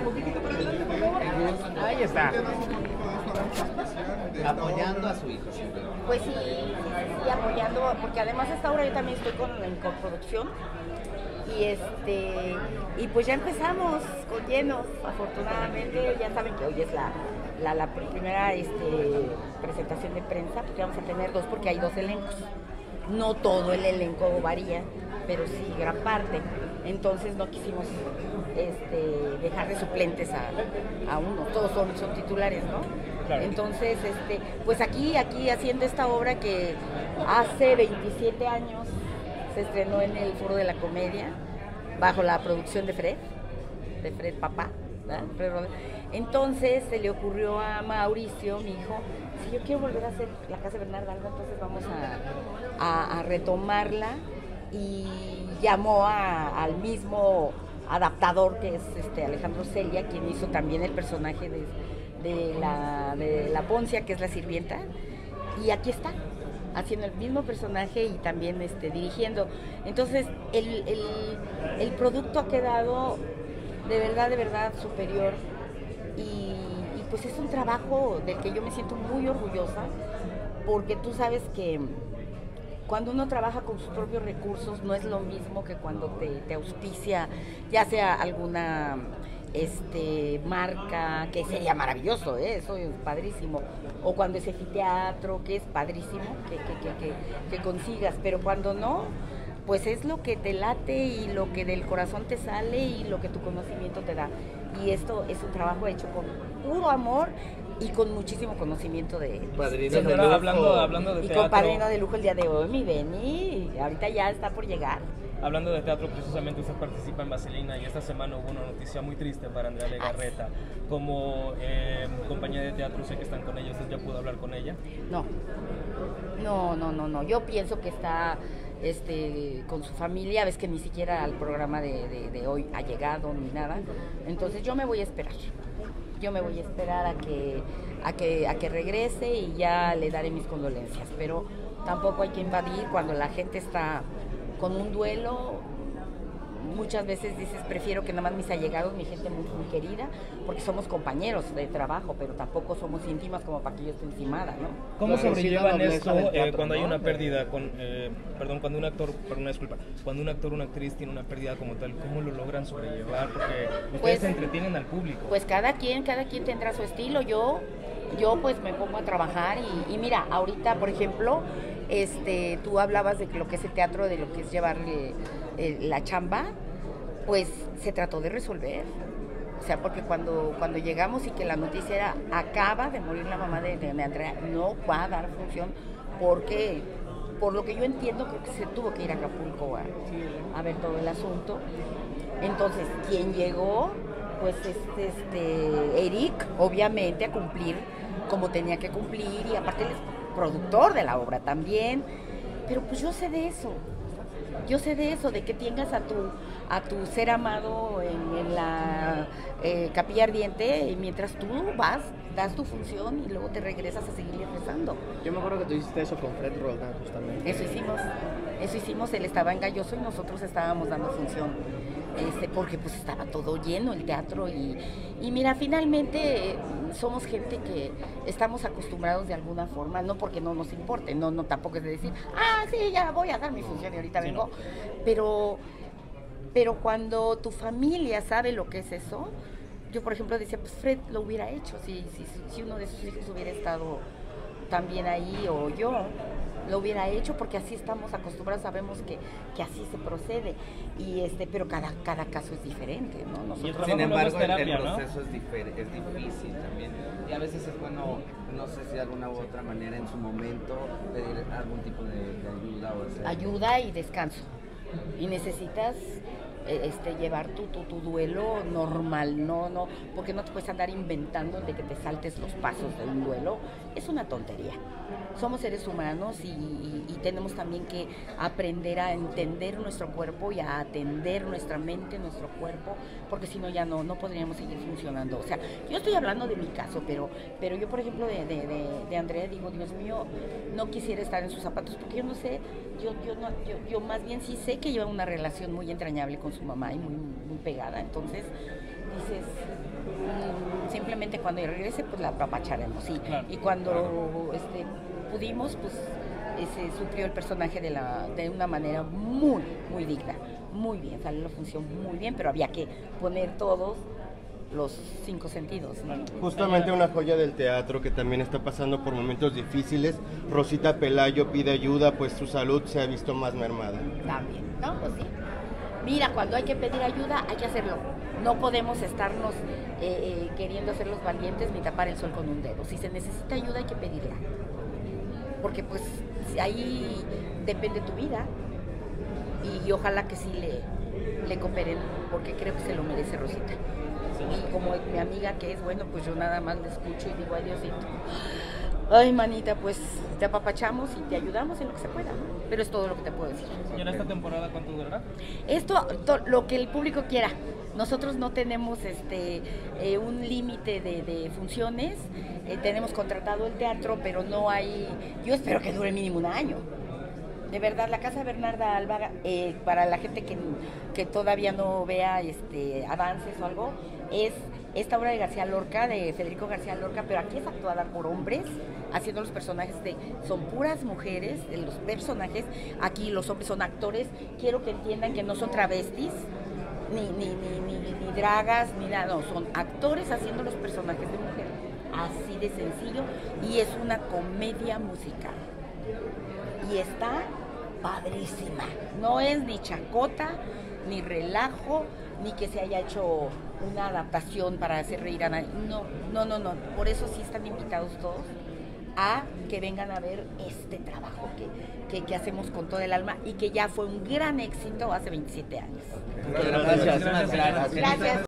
Ahí está. Apoyando a su hijo. Pues sí, sí, apoyando, porque además a esta hora yo también estoy en coproducción y pues ya empezamos con llenos, afortunadamente. Ya saben que hoy es la primera presentación de prensa, porque vamos a tener dos, porque hay dos elencos. No todo el elenco varía, pero sí gran parte. Entonces no quisimos dejar de suplentes a uno, todos son titulares, ¿no? Claro. Entonces, pues aquí haciendo esta obra que hace 27 años se estrenó en el Foro de la Comedia, bajo la producción de Fred Papá, ¿verdad? Entonces se le ocurrió a Mauricio, mi hijo, si yo quiero volver a hacer La Casa de Bernardo Alba, entonces vamos a retomarla, y llamó al mismo adaptador que es Alejandro Celia, quien hizo también el personaje de la Poncia, que es la sirvienta, y aquí está haciendo el mismo personaje y también dirigiendo. Entonces el producto ha quedado de verdad superior, y pues es un trabajo del que yo me siento muy orgullosa, porque tú sabes que cuando uno trabaja con sus propios recursos no es lo mismo que cuando te auspicia, ya sea alguna marca, que sería maravilloso, eso es padrísimo, o cuando es anfiteatro, que es padrísimo que consigas, pero cuando no, pues es lo que te late y lo que del corazón te sale y lo que tu conocimiento te da. Y esto es un trabajo hecho con puro amor y con muchísimo conocimiento de Padrino de lujo. Hablando de y teatro. con padrino de lujo el día de hoy, mi Beni, ahorita ya está por llegar. Hablando de teatro, precisamente usted participa en Vaselina, y esta semana hubo una noticia muy triste para Andrea Legarreta. Como compañía de teatro, sé que están con ella, ¿usted ya pudo hablar con ella? No, yo pienso que está con su familia, ves que ni siquiera al programa de hoy ha llegado ni nada, entonces yo me voy a esperar. A que regrese, y ya le daré mis condolencias, pero tampoco hay que invadir cuando la gente está con un duelo. Muchas veces dices, prefiero que nada más mis allegados, mi gente muy, muy querida, porque somos compañeros de trabajo, pero tampoco somos íntimas como para que yo esté encimada, ¿no? ¿Cómo sobrellevan esto teatro, cuando hay ¿no? una pérdida? Cuando un actor, cuando un actor o una actriz tiene una pérdida como tal, ¿cómo lo logran sobrellevar? Porque ustedes entretienen al público. Pues cada quien tendrá su estilo. Yo pues me pongo a trabajar y mira, ahorita, por ejemplo, tú hablabas de lo que es el teatro, de lo que es llevar la chamba, pues se trató de resolver. O sea, porque cuando llegamos y que la noticia era, acaba de morir la mamá de Andrea, no va a dar función, porque por lo que yo entiendo, creo que se tuvo que ir a Acapulco a ver todo el asunto. Entonces, ¿quién llegó? Pues Eric, obviamente, a cumplir como tenía que cumplir, y aparte él es productor de la obra también. Pero pues yo sé de eso, de que tengas a tu ser amado en la capilla ardiente, y mientras tú vas, das tu función y luego te regresas a seguir rezando. Yo me acuerdo que tú hiciste eso con Fred Roldán, justamente. Eso hicimos, él estaba en Galloso y nosotros estábamos dando función, porque pues estaba todo lleno el teatro, y mira, finalmente somos gente que estamos acostumbrados de alguna forma, no porque no nos importe, no tampoco es de decir, sí, ya voy a dar mi función y ahorita vengo, no. Pero cuando tu familia sabe lo que es eso, yo por ejemplo decía, pues Fred lo hubiera hecho, si uno de sus hijos hubiera estado también ahí, o yo lo hubiera hecho, porque así estamos acostumbrados, sabemos que así se procede, y pero cada caso es diferente, ¿no? Nosotros, sin embargo, terapia, el proceso es difícil también, y a veces es bueno, no sé si de alguna u otra manera en su momento pedir algún tipo de ayuda ayuda y descanso, y necesitas llevar tu duelo normal, no, porque no te puedes andar inventando de que te saltes los pasos de un duelo, es una tontería. Somos seres humanos y tenemos también que aprender a entender nuestro cuerpo y a atender nuestra mente, nuestro cuerpo, porque si no ya no podríamos seguir funcionando. O sea, yo estoy hablando de mi caso, pero yo, por ejemplo, de Andrea, digo, Dios mío, no quisiera estar en sus zapatos, porque yo no sé, yo más bien sí sé que lleva una relación muy entrañable con su mamá y muy, muy pegada. Entonces dices, simplemente cuando regrese, pues la apapacharemos, sí. Claro, Y cuando pudimos, pues se suplió el personaje de una manera muy, muy digna, muy bien, salió la función muy bien, pero había que poner todos los 5 sentidos, ¿no? Justamente una joya del teatro que también está pasando por momentos difíciles. Rosita Pelayo pide ayuda, pues su salud se ha visto más mermada. También, ¿no? Pues sí. Mira, cuando hay que pedir ayuda, hay que hacerlo. No podemos estarnos queriendo hacer los valientes ni tapar el sol con un dedo. Si se necesita ayuda, hay que pedirla. Porque pues ahí depende tu vida. Y ojalá que sí le cooperen, porque creo que se lo merece Rosita. Y como mi amiga que es, bueno, pues yo nada más le escucho y digo, ay Diosito, ay manita, pues te apapachamos y te ayudamos en lo que se pueda, ¿no? Pero es todo lo que te puedo decir. ¿Y en esta temporada cuánto durará? Esto, lo que el público quiera. Nosotros no tenemos un límite de funciones, tenemos contratado el teatro, pero no hay, yo espero que dure mínimo un año. De verdad, la Casa Bernarda Alba, para la gente que todavía no vea avances o algo, es esta obra de García Lorca, de Federico García Lorca, pero aquí es actuada por hombres, haciendo los personajes son puras mujeres, los personajes, aquí los hombres son actores. Quiero que entiendan que no son travestis, ni dragas, ni nada, no, son actores haciendo los personajes de mujer, así de sencillo, y es una comedia musical. Y está padrísima. No es ni chacota, ni relajo, ni que se haya hecho una adaptación para hacer reír a nadie. No. Por eso sí están invitados todos a que vengan a ver este trabajo que hacemos con todo el alma y que ya fue un gran éxito hace 27 años. Gracias. Gracias.